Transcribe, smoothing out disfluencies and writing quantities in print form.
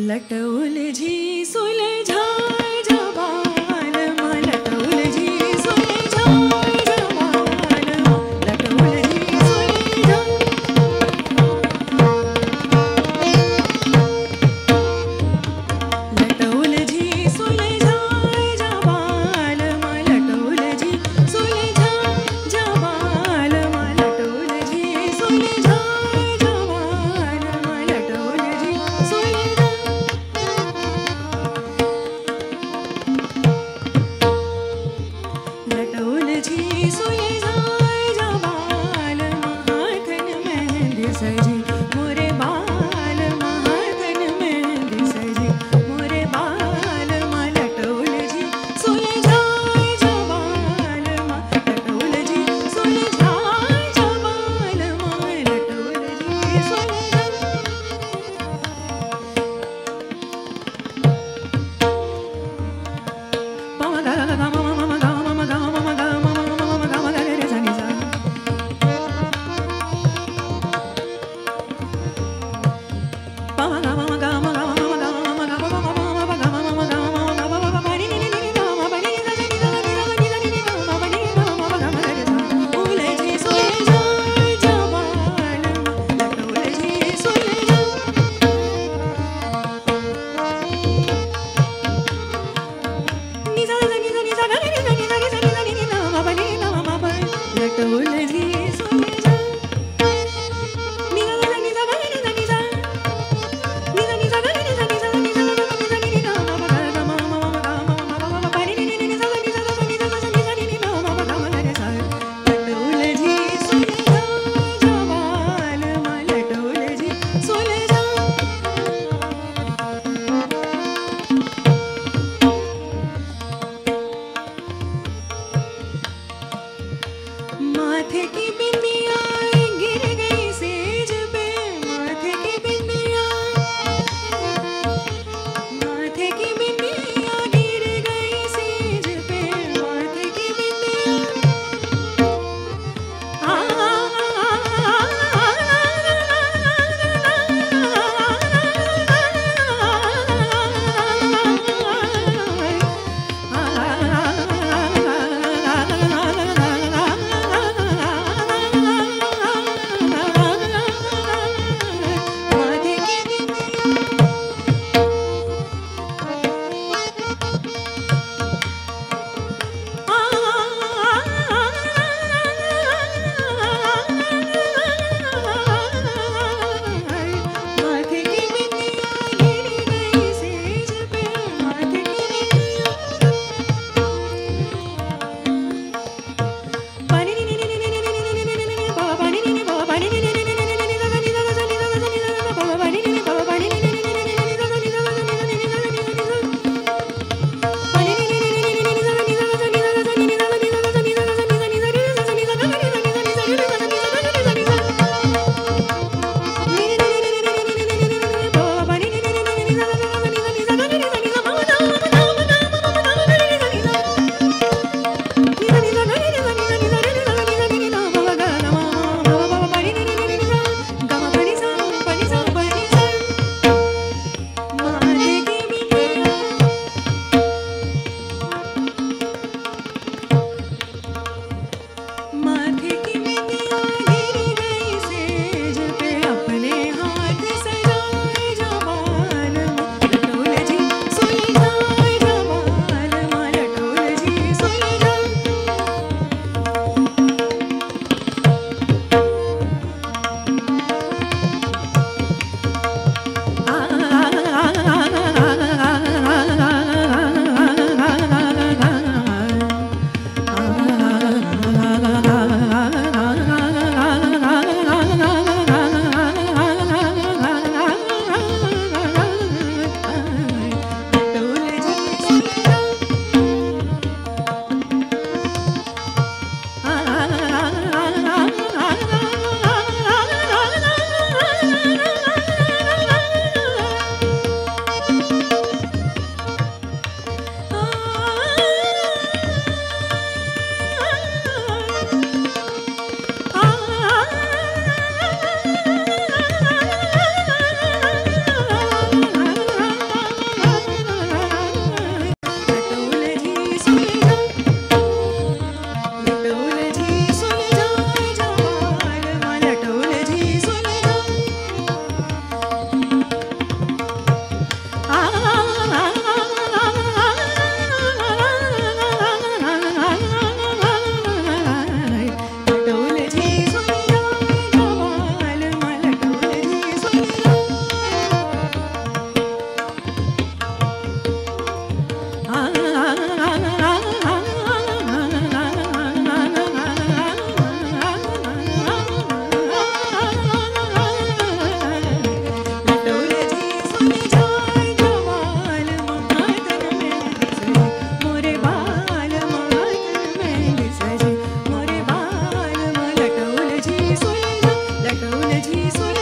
लट उलझी सुलझाए जबाल माँ, लट उलझी सुलझाए जबाल माँ, लट उलझी सुलझाए। लट उलझी सुलझाए जबाल माँ, लट उलझी सुलझाए जबाल माँ, लट उलझी सुलझाए जबाल माँ, लट उलझी सुलझाए। लट उलझी सुलझाए जबाल माँ, हाथन मेहंदी सजी मोरे बाल माँ, हाथन मेहंदी सजी मोरे बाल माँ, लट उलझी सुलझाए जबाल माँ, लट उलझी सुलझाए जबाल माँ, लट उलझी सुलझाए। पम गा गा गा मम मम गा मम गा मम गा मम मम गा म गा रे रे सा नि सा। जी सुर